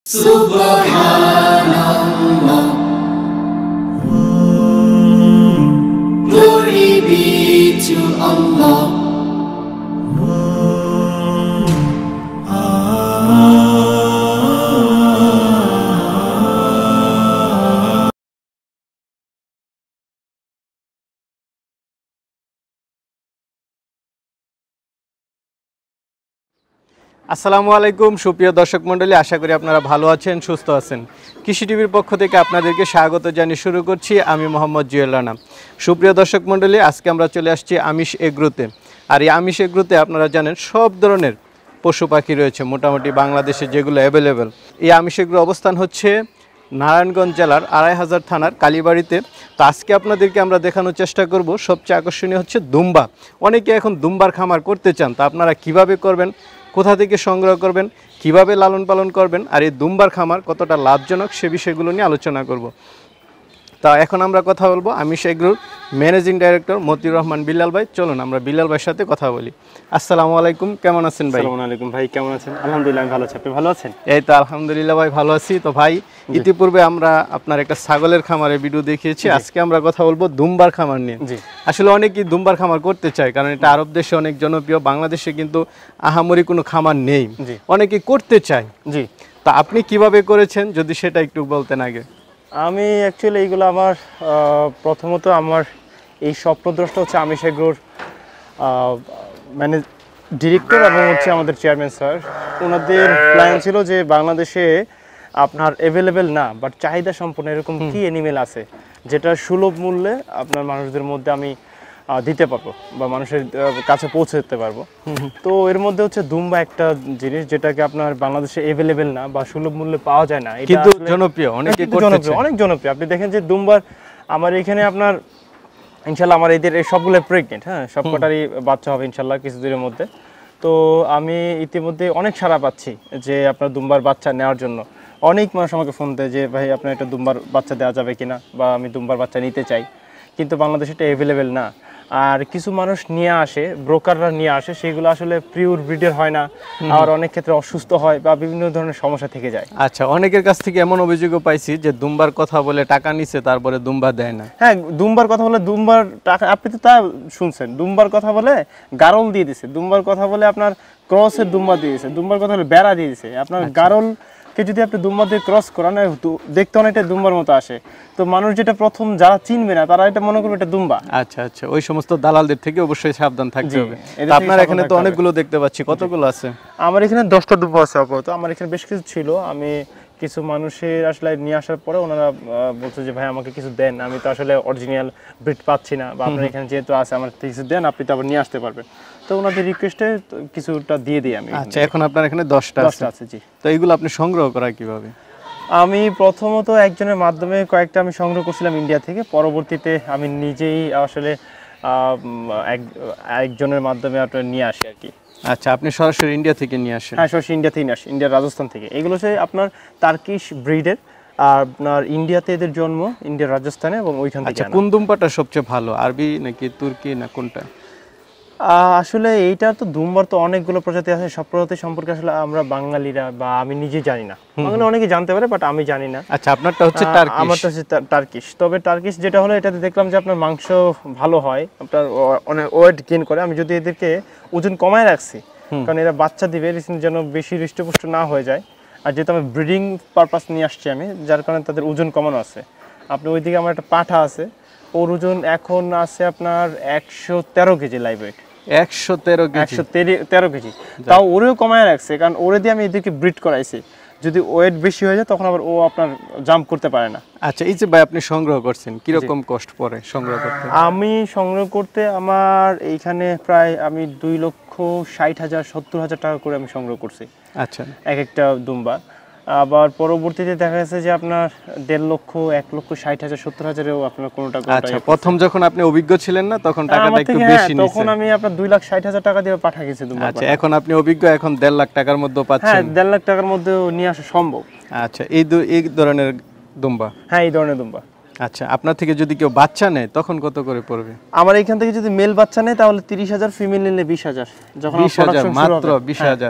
Subhanallah, glory be to Allah. আসসালামু আলাইকুম সুপ্রিয় দর্শক মণ্ডলী, আশা করি আপনারা ভালো আছেন, সুস্থ আছেন। কৃষি টিভির পক্ষ থেকে আপনাদেরকে স্বাগত জানিয়ে শুরু করছি আমি মোহাম্মদ জুয়েল রানা। সুপ্রিয় দর্শক মণ্ডলী, আজকে আমরা চলে আসছি আমিষ এগ্রোতে। আর এই আমিষ এগ্রোতে আপনারা জানেন সব ধরনের পশু পাখি রয়েছে মোটামুটি বাংলাদেশে যেগুলো অ্যাভেলেবেল। এই আমিষ এগ্রো অবস্থান হচ্ছে নারায়ণগঞ্জ জেলার ২৫০০ থানার কালীবাড়িতে। তো আজকে আপনাদেরকে আমরা দেখানোর চেষ্টা করব সবচেয়ে আকর্ষণীয় হচ্ছে দুম্বা। অনেকে এখন দুম্বার খামার করতে চান, তা আপনারা কিভাবে করবেন, কোথা থেকে সংগ্রহ করবেন, কিভাবে লালন পালন করবেন, আর এই দুম্বার খামার কতটা লাভজনক সে বিষয়গুলো নিয়ে আলোচনা করব। তা এখন আমরা কথা বলবো আমিষ এগ্রোর ম্যানেজিং ডাইরেক্টর মতিউর রহমান বিল্লাল ভাই। চলুন আমরা বিল্লাল ভাইয়ের সাথে কথা বলি। আসসালামু আলাইকুম, কেমন আছেন ভাই? আসসালামু আলাইকুম ভাই, কেমন আছেন? আলহামদুলিল্লাহ আমি ভালো আছি, আপনি ভালো আছেন? এই তো আলহামদুলিল্লাহ ভাই, ভালো আছি। তো ভাই, ইতিপূর্বে আমরা আপনার একটা ছাগলের খামারের ভিডিও দেখিয়েছি, আজকে আমরা কথা বলবো দুম্বার খামার নিয়ে। আসলে অনেকেই দুম্বার খামার করতে চায়, কারণ এটা আরব দেশে অনেক জনপ্রিয়, বাংলাদেশে কিন্তু আহামরি কোনো খামার নেই, অনেকেই করতে চায়। জি, তা আপনি কিভাবে করেছেন যদি সেটা একটু বলতেন আগে। আমি অ্যাকচুয়ালি এইগুলো আমার প্রথমত আমার এই স্বপ্নদ্রষ্টা হচ্ছে আমিষ এগ্রোর মানে ডিরেক্টর এবং হচ্ছে আমাদের চেয়ারম্যান স্যার। ওনাদের প্ল্যান ছিল যে বাংলাদেশে আপনার অ্যাভেলেবেল না বাট চাহিদা সম্পন্ন এরকম কি অ্যানিমেল আছে যেটা সুলভ মূল্যে আপনার মানুষদের মধ্যে আমি দিতে পারবো বা মানুষের কাছে পৌঁছে দিতে পারবো। তো এর মধ্যে হচ্ছে দুম্বা একটা জিনিস যেটাকে আপনার বাংলাদেশে অ্যাভেলেবেল না বা সুলভ মূল্যে পাওয়া যায় না, কিন্তু জনপ্রিয়, অনেকে জনপ্রিয়, অনেক জনপ্রিয়। আপনি দেখেন যে দুম্বার আমার এখানে আপনার ইনশাল্লাহ আমার এদের সবগুলো প্রেগনেন্ট, হ্যাঁ সবকটারই বাচ্চা হবে ইনশাল্লাহ কিছুদিনের মধ্যে। তো আমি ইতিমধ্যে অনেক সাড়া পাচ্ছি যে আপনার দুম্বার বাচ্চা নেওয়ার জন্য। অনেক মানুষ আমাকে ফোন দেয় যে ভাই আপনার একটা দুম্বার বাচ্চা দেওয়া যাবে কিনা, বা আমি দুম্বার বাচ্চা নিতে চাই, কিন্তু বাংলাদেশে এটা অ্যাভেলেবেল না। আর কিছু মানুষ নিয়ে আসে, ব্রোকাররা নিয়ে আসে, সেগুলো আসলে পিওর ব্রিডের হয় না, আর অনেক ক্ষেত্রে অসুস্থ হয় বা বিভিন্ন ধরনের সমস্যা থেকে যায়। আচ্ছা, অনেকের কাছ থেকে এমন অভিযোগও পাইছি যে দুম্বার কথা বলে টাকা নিছে, তারপরে দুম্বা দেয় না। হ্যাঁ, দুম্বার কথা বলে দুম্বার টাকা, আপনি তো তা শুনছেন, দুম্বার কথা বলে গারল দিয়ে দিছে, দুম্বার কথা বলে আপনার ক্রসের দুম্বা দিয়ে দিছে, দুম্বার কথা বলে বেড়া দিয়ে দিছে। আপনার গারলকে যদি আপনি দুম্বা দিয়ে ক্রস করান, দেখতে অনেকটা দুম্বার মতো আসে, তো মানুষ যেটা প্রথম যারা চিনবে না তারা এটা মনে করবে এটা দুম্বা। আচ্ছা আচ্ছা, ওই সমস্ত দালালদের থেকে অবশ্যই সাবধান থাকতে হবে। আপনার এখানে তো অনেকগুলো দেখতে পাচ্ছি, কতগুলো আছে? আমার এখানে 10টা দুম্বা আছে আপাতত। আমার এখানে বেশ কিছু ছিল, আমি কিছু মানুষের আসলে নিয়ে আসার পরে ওনারা বলছে যে ভাই আমাকে কিছু দেন, আমি তো আসলে অরিজিনাল ব্রিড পাচ্ছি না, বা আপনার এখানে যেহেতু আছে আমার কিছু দেন, আপনি তো আবার নিয়ে আসতে পারবেন। তো ওনাদের রিকোয়েস্টে কিছুটা দিয়ে দিই আমি। আচ্ছা, এখন আপনার এখানে 10টা আছে? জি। তো এইগুলো আপনি সংগ্রহ করা কিভাবে? আমি প্রথমত একজনের মাধ্যমে কয়েকটা আমি সংগ্রহ করছিলাম ইন্ডিয়া থেকে, পরবর্তীতে আমি নিজেই আসলে একজনের মাধ্যমে আপনার নিয়ে আসি আর কি। আচ্ছা, আপনি সরাসরি ইন্ডিয়া থেকে নিয়ে আসেন? হ্যাঁ, সরাসরি ইন্ডিয়া থেকে নিয়ে আসি, ইন্ডিয়ার রাজস্থান থেকে। এগুলো হচ্ছে আপনার টার্কিশ ব্রিডের, আর আপনার ইন্ডিয়াতে এদের জন্ম, ইন্ডিয়ার রাজস্থানে, এবং ওইখান থেকে। আচ্ছা, কোন দুম্বাটা সবচেয়ে ভালো, আরবি নাকি তুর্কি না কোনটা? আসলে এইটা তো দুম্বার তো অনেকগুলো প্রজাতি আছে, সব প্রজাতি সম্পর্কে আসলে আমরা বাঙালিরা বা আমি নিজে জানি না, বাঙালি অনেকে জানতে পারে বাট আমি জানি না। আচ্ছা, আপনারটা হচ্ছে টার্কিশ? আমারটা হচ্ছে টার্কিশ। তবে টার্কিশ যেটা হলো, এটাতে দেখলাম যে আপনার মাংস ভালো হয়, আপনার অনেক ওয়েট গেইন করে। আমি যদি এদেরকে ওজন কমায় রাখছি, কারণ এরা বাচ্চা দিবে যেন বেশি হৃষ্টপুষ্ট না হয়ে যায়, আর যেহেতু আমি ব্রিডিং পারপাস নিয়ে আসছি আমি, যার কারণে তাদের ওজন কমানো আছে। আপনি ওইদিকে আমার একটা পাঠা আছে, ওর ওজন এখন আছে আপনার 113 কেজি লাইভ ওয়েট। 113 কেজি, তাও ওরেও কমায় রাখছে, কারণ ওরে দিয়ে আমি এদেরকে ব্রিড করাইছি। যদি ওয়েট বেশি হয়ে যায় তখন আবার ও আপনার জাম্প করতে পারে না। আচ্ছা, এই যে ভাই আপনি সংগ্রহ করছেন, কিরকম কষ্ট পড়ে সংগ্রহ করতে? আমি সংগ্রহ করতে আমার এইখানে প্রায় আমি 2,60,000 70,000 টাকা করে আমি সংগ্রহ করছি। আচ্ছা, এক একটা দুম্বা। আবার পরবর্তীতে দেখা গেছে যে আপনার 1.5 লক্ষ 1,60,000 70,000-এও আপনার কোনোটা। আচ্ছা, প্রথম যখন আপনি অভিজ্ঞ ছিলেন না তখন টাকাটা একটু বেশি নিছে? তখন আমি আপনার 2,60,000 টাকা দিয়ে পাঠা গেছি দুম্বা। আচ্ছা, এখন আপনি অভিজ্ঞ, এখন 1.5 লাখ টাকার মধ্যে পাচ্ছেন? হ্যাঁ, 1.5 লাখ টাকার মধ্যে নিয়ে আসা সম্ভব। আচ্ছা, এই ধরনের দুম্বা? হ্যাঁ, এই ধরনের দুম্বা। আচ্ছা, আপনার থেকে যদি কেউ বাচ্চা নেয় তখন কত করে পড়বে? আমার এখান থেকে যদি মেল বাচ্চা নেয় তাহলে 30,000, ফিমেল নিলে 20,000। যখন 20,000? মাত্র 20,000?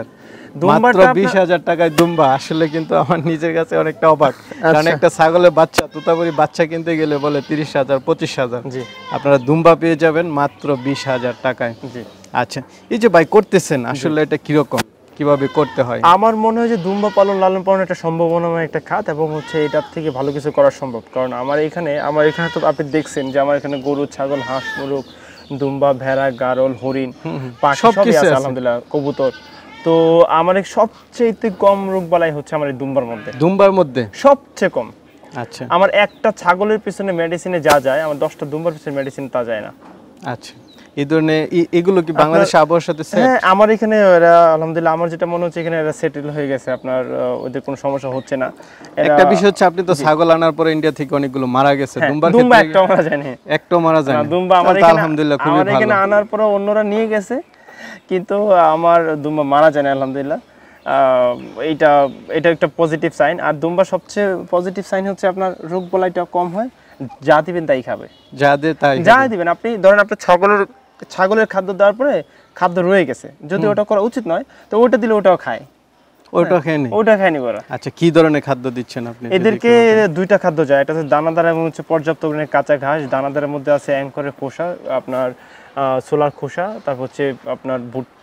মাত্র দুম্বাটা 20,000 টাকায় দুম্বা, আসলে কিন্তু আমার নিজের কাছে অনেকটা অবাক। কারণ একটা ছাগলের বাচ্চা, তোতাপুরি বাচ্চা কিনতে গেলে বলে 30,000 25,000, জি আপনারা দুম্বা পেয়ে যাবেন মাত্র 20,000 টাকায়। জি। আচ্ছা, এই যে ভাই করতেছেন, আসলে এটা কিরকম, কিভাবে করতে হয়? আমার মনে হয় যে দুম্বা পালন লালন পালন একটা সম্ভাবনাময় একটা খাত, এবং হচ্ছে এটার থেকে ভালো কিছু করা সম্ভব। কারণ আমার এখানে তো আপনি দেখছেন যে আমার এখানে গরু, ছাগল, হাঁস, মুরগ, দুম্বা, ভেড়া, গারল, হরিণ, পাখি সব সবই কিছু আছে আছে। আলহামদুলিল্লাহ, কবুতর। তো আমার সবচেয়ে কম রোগ বালাই হচ্ছে আমার এই দুম্বার মধ্যে, দুম্বার মধ্যে? সবচেয়ে কম। আচ্ছা আমার একটা ছাগলের পিছনে মেডিসিনে যা যায়, আমার 10টা দুম্বার পিছনে মেডিসিন তা যায় না। আচ্ছা, এই ধরনের এগুলো কি বাংলাদেশে আবহাওয়ার সাথে সেট? হ্যাঁ, আমার এখানে এরা আলহামদুলিল্লাহ, আমার যেটা মনে হচ্ছে এখানে এরা সেটেল হয়ে গেছে, আপনার ওদের কোনো সমস্যা হচ্ছে না। একটা বিষয় হচ্ছে, আপনি তো ছাগল আনার পরে ইন্ডিয়া থেকে অনেকগুলো মারা গেছে, দুম্বার দুম্বা ক্ষেত্রে একটা মারা যায়নি। একটাও মারা যায় না, না? দুম্বা আমার তাহলে তো এখানে আলহামদুলিল্লাহ খুবই আমার এখানে ভালো। আনার পরে অন্যরা নিয়ে গেছে, কিন্তু আমার দুম্বা মারা যায় না আলহামদুলিল্লাহ। এইটা এটা একটা পজিটিভ সাইন। আর দুম্বা সবচেয়ে পজিটিভ সাইন হচ্ছে আপনার রোগ বলাইটা কম হয়, যা দিবেন তাই খাবে। যাদের তাই যা দিবেন, আপনি ধরেন আপনার ছাগলের খাদ্য দেওয়ার পরে খাদ্য রয়ে গেছে, যদি ওটা করা উচিত নয়, তো ওটা দিলে ওটাও খায়, ওটা খেয়ে নেই? ওটা খায়নি ওরা। আচ্ছা, কি ধরনের খাদ্য দিচ্ছেন আপনি? এদেরকে দুইটা খাদ্য যায়, একটা হচ্ছে দানাদার এবং হচ্ছে পর্যাপ্ত পরিমাণে কাঁচা ঘাস। দানাদারের মধ্যে আছে অ্যাঙ্করের খোসা, আপনার ছোলার খোসা, তারপর হচ্ছে আপনার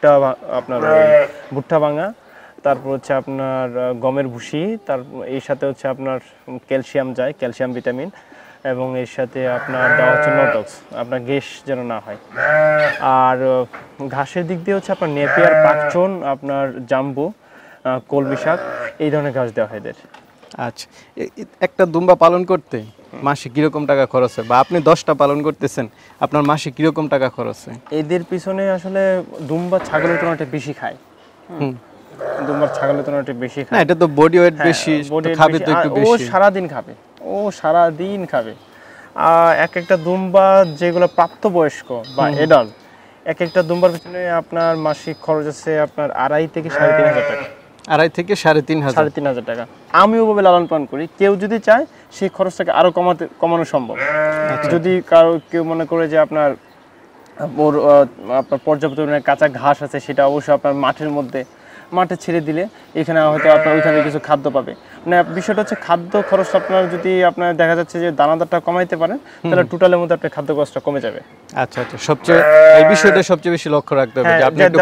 ভুট্টা ভাঙা, তারপর হচ্ছে আপনার গমের ভুসি, তার এই সাথে হচ্ছে আপনার ক্যালসিয়াম যায়, ক্যালসিয়াম ভিটামিন, এবং এর সাথে আপনার দেওয়া হচ্ছে নটক্স, আপনার গ্যাস যেন না হয়। আর ঘাসের দিক দিয়ে হচ্ছে আপনার নেপিয়ার, পাকচন, আপনার জাম্বু, কলমি শাক, এই ধরনের ঘাস দেওয়া হয় এদের। আচ্ছা, একটা দুম্বা পালন করতে মাসে কিরকম টাকা খরচ হয়, বা আপনি 10টা পালন করতেছেন, আপনার মাসে কিরকম টাকা খরচ হয়? এদের পিছনে আসলে দুম্বা ছাগলের তুলনায় বেশি খায়। দুম্বার ছাগলের তুলনায় বেশি না, খায়। এটা তো বডি ওয়েট বেশি, তো খাবে তো একটু ও বেশি। সারাদিন খাবে, এক একটা দুম্বা যেগুলো প্রাপ্তবয়স্ক বা এডাল্ট, এক একটা দুম্বার পিছনে আপনার মাসিক খরচ আছে আপনার 2.5 থেকে 3.5 হাজার টাকা। 2.5 থেকে 3.5 হাজার? 3.5 হাজার টাকা। আমি ওভাবে লালন পালন করি। কেউ যদি চায় সেই খরচটাকে আরো কমানো সম্ভব। যদি কেউ মনে করে যে আপনার পর্যাপ্ত পরিমাণে কাঁচা ঘাস আছে, সেটা অবশ্যই আপনার মাঠে ছেড়ে দিলে এখানে হয়তো আপনার ওইখানে কিছু খাদ্য পাবে। মানে বিষয়টা হচ্ছে খাদ্য খরচ আপনার যদি আপনার দেখা যাচ্ছে যে দানাদারটা কমাইতে পারেন, তাহলে টোটালের মধ্যে আপনার খাদ্য খরচটা কমে যাবে। আচ্ছা আচ্ছা, এই বিষয়টা সবচেয়ে বেশি লক্ষ্য রাখতে হবে যে আপনি একটু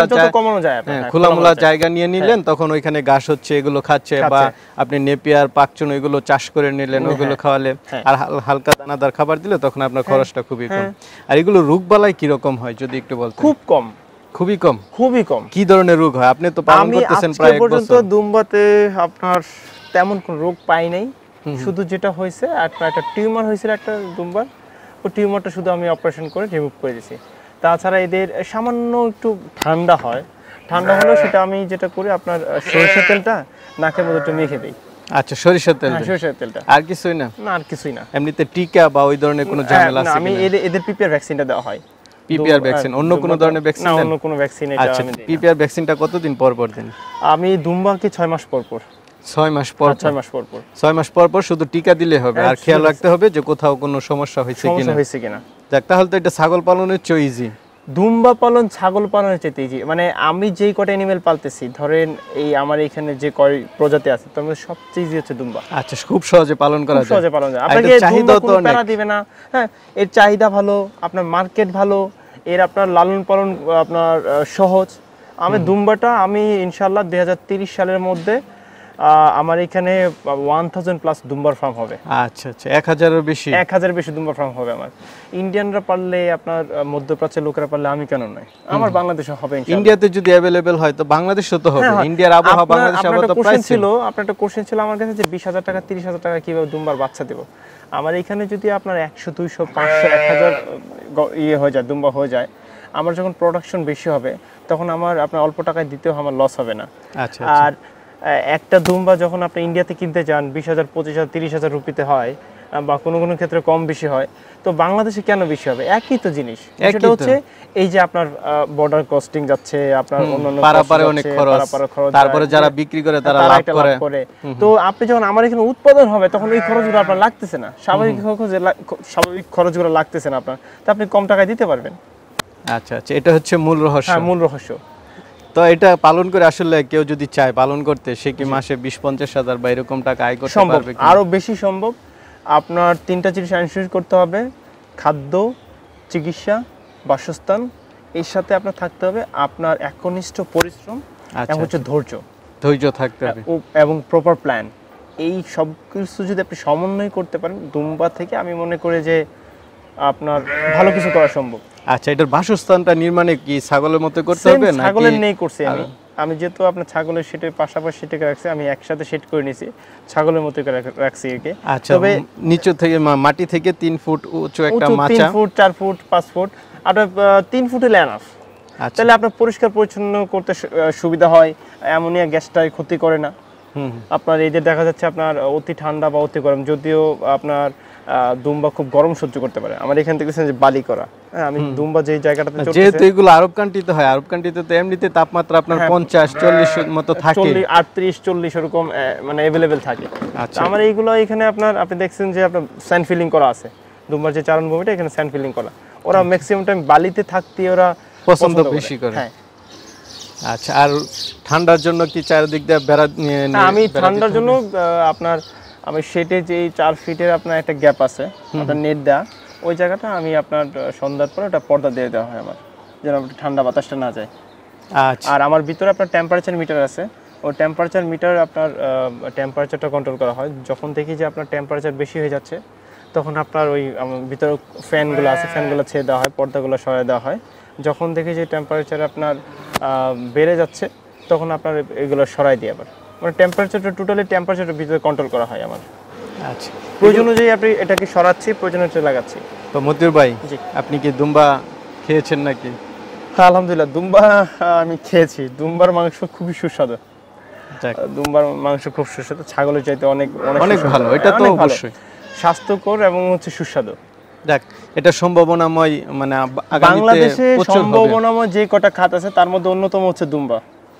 খোলামেলা জায়গা নিয়ে নিলেন, তখন ওইখানে ঘাস হচ্ছে, এগুলো খাচ্ছে, বা আপনি নেপিয়ার, পাকচুন এগুলো চাষ করে নিলেন, ওইগুলো খাওয়ালে, আর হালকা দানাদার খাবার দিলে তখন আপনার খরচটা খুবই কম। আর এগুলো রোগবালাই কিরকম হয় যদি একটু বলতেন? খুব কম, খুবই কম। কি ধরনের রোগ হয়? আপনি তো পালন করতেছেন প্রায় 1 বছর। দুম্বাতে আপনার তেমন কোন রোগ পাই নাই। শুধু যেটা হয়েছে, একটা টিউমার হয়েছিল একটা দুম্বার, ওই টিউমারটা শুধু আমি অপারেশন করে রিমুভ করে দিয়েছি। তাছাড়া এদের সামান্য একটু ঠান্ডা হলে সেটা আমি যেটা করি, আপনার সরিষার তেলটা নাকের মধ্যে একটু মেখে দিই। আচ্ছা, সরিষার তেলটা? আর কিছুই না? না, আর কিছুই না। এমনিতে টিকা বা ওই ধরনের কোনো ঝামেলা আছে? আমি এদের পিপিআর ভ্যাকসিনটা দেওয়া হয়। PPR vaccine? অন্য কোনো ধরনের ভ্যাকসিন? না, অন্য কোনো ভ্যাকসিন এটা আচ্ছা, আমি দেই না। পিপিআর ভ্যাকসিনটা কতদিন পর পর দেন? আমি দুম্বাকে 6 মাস পর পর। 6 মাস পর? 6 মাস পর পর। 6 মাস পর পর শুধু টিকা দিলে হবে, আর খেয়াল রাখতে হবে যে কোথাও কোনো সমস্যা হয়েছে কিনা। যাক, তাহলে তো এটা ছাগল পালনের চেয়ে ইজি। দুম্বা পালন ছাগল পালনের চেয়ে ইজি। মানে আমি যেই কটা অ্যানিমেল পালতেছি, ধরেন এই আমার এখানে যে কয় প্রজাতি আছে, তার মধ্যে সবচেয়ে ইজি হচ্ছে দুম্বা। আচ্ছা, খুব সহজে পালন করা যায়। আপনাকে চাহিদা তো অনেক, প্যারা দিবে না। হ্যাঁ, এর চাহিদা ভালো, আপনার মার্কেট ভালো, এর আপনার লালন পালন আপনার সহজ। আমি ইনশাআল্লাহ 2030 সালের মধ্যে আমার এখানে 1000+ দুম্বার ফার্ম হবে। আচ্ছা আচ্ছা, 1000-এর বেশি? 1000-এর বেশি দুম্বার ফার্ম হবে আমার। ইন্ডিয়ানরা পারলে, আপনার মধ্যপ্রাচ্যের লোকেরা পারলে, আমি কেন নয়? আমার বাংলাদেশে হবে ইনশাআল্লাহ। ইন্ডিয়াতে যদি अवेलेबल হয় তো বাংলাদেশেও তো হবে। ইন্ডিয়ার আবহাওয়া, বাংলাদেশের আবহাওয়া তো প্রায় ছিল। আপনার একটা কোশ্চেন ছিল আমার কাছে যে 20,000 টাকা 30,000 টাকা কিভাবে দুম্বার বাচ্চা দেব। আমার এখানে যদি আপনার 100, 200, 500, 1000 হয়ে যায়, দুম্বা হয়ে যায়, আমার যখন প্রোডাকশন বেশি হবে, তখন আপনার অল্প টাকায় দিতেও আমার লস হবে না। আচ্ছা। আর একটা দুম্বা যখন আপনি ইন্ডিয়াতে কিনতে যান 20,000, 25,000, 30,000 রুপিতে হয়, বা কোনো ক্ষেত্রে কম বেশি হয়, তো বাংলাদেশে কেন বেশি হবে? একই তো জিনিস। সেটা হচ্ছে এই যে আপনার বর্ডার কস্টিং যাচ্ছে, আপনার অন্যান্য পারাপারে অনেক খরচ, তারপরে যারা বিক্রি করে তারা লাভ করে। তো আপনি যখন আমার এখানে উৎপাদন হবে, তখন এই খরচগুলো আপনার লাগতেছে না, স্বাভাবিক খরচগুলো লাগতেছে না আপনার, তো আপনি কম টাকায় দিতে পারবেন। আচ্ছা আচ্ছা, এটা হচ্ছে মূল রহস্য। হ্যাঁ, মূল রহস্য। তো এটা পালন করে আসলে কেউ যদি চায় পালন করতে, সে কি মাসে 20-50 হাজার বা এরকম টাকা আয় করতে সম্ভব, পারবে? আরো বেশি সম্ভব। আপনার 3টা জিনিস এনশিওর করতে হবে: খাদ্য, চিকিৎসা, বাসস্থান। এর সাথে আপনার থাকতে হবে আপনার একনিষ্ঠ পরিশ্রম এবং হচ্ছে ধৈর্য থাকতে হবে এবং প্রপার প্ল্যান। এই সব কিছু যদি আপনি সমন্বয় করতে পারেন, দুম্বা থেকে আমি মনে করি যে আপনার ভালো কিছু করা সম্ভব। আচ্ছা, এটার বাসস্থানটা নির্মাণে কি ছাগলের মতো করতে হবে নাকি? ছাগলের নেই করছি আমি যেহেতু আপনার ছাগলের সেটের পাশাপাশি সেটাকে রাখছি, আমি একসাথে সেট করে নিয়েছি, ছাগলের মতো করে রাখছি একে। আচ্ছা, তবে নিচু থেকে মাটি থেকে 3 ফুট উঁচু একটা মাচা, 3 ফুট 4 ফুট 5 ফুট, আপনার 3 ফুট হলে এনাফ। তাহলে আপনার পরিষ্কার পরিচ্ছন্ন করতে সুবিধা হয়, অ্যামোনিয়া গ্যাসটাই ক্ষতি করে না। আপনার এদের দেখা যাচ্ছে আপনার অতি ঠান্ডা বা অতি গরম, যদিও আপনার দুম্বা খুব গরম সহ্য করতে পারে। আমার এখান থেকে যে বালি করা, আমি দুম্বা যে জায়গাটাতে চলতেছে, যেহেতু এগুলো আরব কান্ট্রিতে হয়, আরব কান্ট্রিতে তো এমনিতে তাপমাত্রা আপনার 50-40 মতো থাকে, 38-40 এরকম মানে अवेलेबल থাকে। আচ্ছা, আমার এইগুলো এখানে আপনি দেখছেন যে আপনার স্যান্ড ফিলিং করা আছে, দুম্বার যে চারণভূমিটা এখানে স্যান্ড ফিলিং করা। ওরা ম্যাক্সিমাম টাইম বালিতে থাকতে ওরা পছন্দ বেশি করে। হ্যাঁ। আচ্ছা, আর ঠান্ডার জন্য কি চারিদিক দিয়ে বেড়া নিয়ে? আমি ঠান্ডার জন্য আপনার আমি সেটে যে 4 ফিটের আপনার একটা গ্যাপ আছে, আপনার নেট দেওয়া, ওই জায়গাটা আমি আপনার সন্ধ্যার পরে একটা পর্দা দিয়ে দেওয়া হয় আমার, যেন ঠান্ডা বাতাসটা না যায়। আচ্ছা, আর আমার ভিতরে আপনার টেম্পারেচার মিটার আছে, ওই টেম্পারেচার মিটার আপনার টেম্পারেচারটা কন্ট্রোল করা হয়। যখন দেখি যে আপনার টেম্পারেচার বেশি হয়ে যাচ্ছে, তখন আপনার ওই ভিতরে ফ্যানগুলো আছে, ফ্যানগুলো ছেড়ে দেওয়া হয়, পর্দাগুলো সরিয়ে দেওয়া হয়। যখন দেখি যে টেম্পারেচার আপনার বেড়ে যাচ্ছে, তখন আপনার এগুলো সরাই দিয়ে আবার মানে টেম্পারেচারটা টোটালি টেম্পারেচারের ভিতরে কন্ট্রোল করা হয় আমার। আচ্ছা, প্রয়োজন অনুযায়ী আপনি এটাকে সরাচ্ছি, প্রয়োজন অনুযায়ী লাগাচ্ছি। তো মতিউর ভাই, জি, আপনি কি দুম্বা খেয়েছেন নাকি? হ্যাঁ, আলহামদুলিল্লাহ, দুম্বা আমি খেয়েছি। দুম্বার মাংস খুবই সুস্বাদু। দুম্বার মাংস খুব সুস্বাদু, ছাগলের চাইতে অনেক অনেক ভালো, এটা তো অবশ্যই স্বাস্থ্যকর এবং হচ্ছে সুস্বাদু। দেখ, এটা সম্ভাবনাময়, মানে বাংলাদেশে সম্ভাবনাময় যে কটা খাত আছে তার মধ্যে অন্যতম হচ্ছে দুম্বা।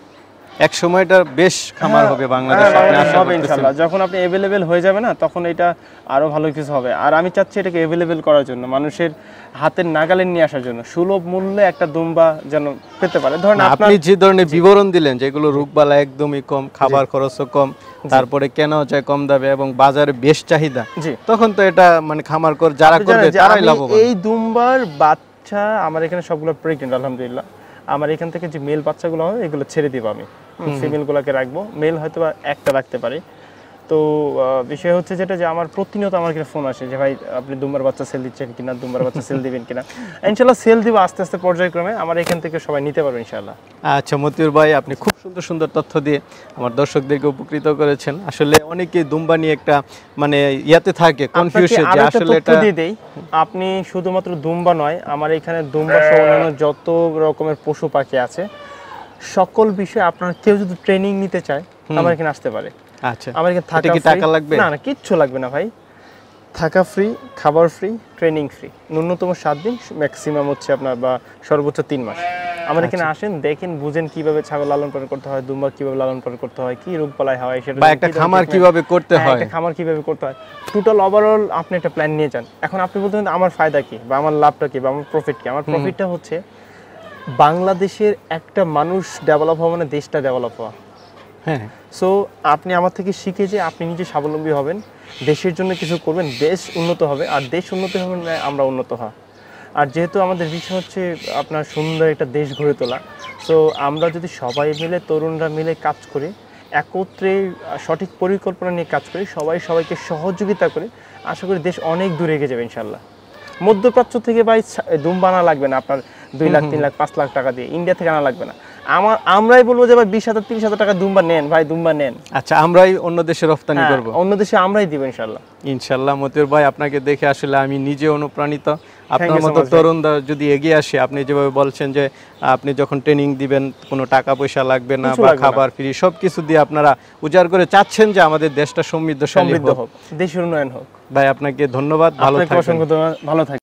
এক সময় এটা বেশ খামার হবে বাংলাদেশে, হবে ইনশাআল্লাহ। যখন আপনি अवेलेबल হয়ে যাবে না, তখন এটা আরো ভালো কিছু হবে। আর আমি চাচ্ছি এটাকে अवेलेबल করার জন্য, মানুষের হাতের নাগালে নিয়ে আসার জন্য, সুলভ মূল্যে একটা দুম্বা যেন পেতে পারে। ধরেন আপনি যে ধরনের বিবরণ দিলেন, যেগুলো রোগবালা একদমই কম, খাবার খরচও কম, তারপরে কেনাও যায় কম দামে এবং বাজারে বেশ চাহিদা, তখন তো এটা মানে খামার করে যারা করবে তারাই লাভবান। এই দুম্বার বাচ্চা আমার এখানে সবগুলো প্রেগন্যান্ট আলহামদুলিল্লাহ। আমার এখান থেকে যে মেল বাচ্চাগুলো হয় এগুলো ছেড়ে দিব, আমি ফিমেলগুলোকে রাখবো, মেল হয়তো বা একটা রাখতে পারি। তো বিষয় হচ্ছে যেটা, যে আমার প্রতিনিয়ত আমার এখানে ফোন আসে যে ভাই আপনি দুম্বার বাচ্চা সেল দিচ্ছেন কিনা, দুম্বার বাচ্চা সেল দিবেন কিনা। ইনশাআল্লাহ সেল দিব আস্তে আস্তে, পর্যায়ক্রমে আমার এখান থেকে সবাই নিতে পারবে ইনশাআল্লাহ। আচ্ছা মতিউর ভাই, আপনি খুব সুন্দর সুন্দর তথ্য দিয়ে আমার দর্শকদেরকে উপকৃত করেছেন। আসলে অনেকেই দুম্বা নিয়ে একটা মানে ইয়াতে থাকে, কনফিউশন, যে আসলে এটা দিয়ে দেই। আপনি শুধুমাত্র দুম্বা নয়, আমার এখানে দুম্বা সহ অন্যান্য যত রকমের পশু পাখি আছে, সকল বিষয়ে আপনার কেউ যদি ট্রেনিং নিতে চায় আমার এখানে আসতে পারে। আচ্ছা, আমার এখানে টাকা লাগবে না? না, কিচ্ছু লাগবে না ভাই। থাকা ফ্রি, খাবার ফ্রি, ট্রেনিং ফ্রি, ন্যূনতম 7 দিন, ম্যাক্সিমাম হচ্ছে আপনার বা সর্বোচ্চ 3 মাস। আমার এখানে আসেন, দেখেন, বুঝেন কিভাবে ছাগল লালন পালন করতে হয়, দুম্বা কিভাবে লালন পালন করতে হয়, কি রোগ বালাই হয়, সেটা বা একটা খামার কিভাবে করতে হয়, একটা খামার কিভাবে করতে হয়, টোটাল ওভারঅল আপনি একটা প্ল্যান নিয়ে যান। এখন আপনি বলতেন আমার ফায়দা কি বা আমার লাভটা কি বা আমার প্রফিট কি? আমার প্রফিটটা হচ্ছে বাংলাদেশের একটা মানুষ ডেভেলপ হওয়া মানে দেশটা ডেভেলপ হওয়া। হ্যাঁ, সো আপনি আমার থেকে শিখে যে আপনি নিজে স্বাবলম্বী হবেন, দেশের জন্য কিছু করবেন, দেশ উন্নত হবে, আর দেশ উন্নত হবে মানে আমরা উন্নত হওয়া। আর যেহেতু আমাদের বিষয় হচ্ছে আপনার সুন্দর একটা দেশ গড়ে তোলা, সো আমরা যদি সবাই মিলে, তরুণরা মিলে কাজ করি, একত্রে সঠিক পরিকল্পনা নিয়ে কাজ করি, সবাই সবাইকে সহযোগিতা করে, আশা করি দেশ অনেক দূরে এগিয়ে যাবে ইনশাআল্লাহ। মধ্যপ্রাচ্য থেকে ভাই দুম্বা আনা লাগবে না আপনার 2 লাখ 3 লাখ 5 লাখ টাকা দিয়ে, ইন্ডিয়া থেকে আনা লাগবে না। আমরাই বলবো যে ভাই 20,000 30,000 টাকা দুম্বা নেন ভাই, দুম্বা নেন। আচ্ছা, আমরাই অন্য দেশে রপ্তানি করব, অন্য দেশে আমরাই দিব ইনশাআল্লাহ। ইনশাআল্লাহ। মতিউর ভাই, আপনাকে দেখে আসলে আমি নিজে অনুপ্রাণিত। আপনার মতো তরুণরা যদি এগিয়ে আসে, আপনি যেভাবে বলছেন যে আপনি যখন ট্রেনিং দিবেন কোনো টাকা পয়সা লাগবে না, বা খাবার ফ্রি, সবকিছু দিয়ে আপনারা উজাড় করে চাচ্ছেন যে আমাদের দেশটা সমৃদ্ধ হোক, দেশের উন্নয়ন হোক। ভাই আপনাকে ধন্যবাদ, ভালো থাকবেন। ভালো থাকবেন।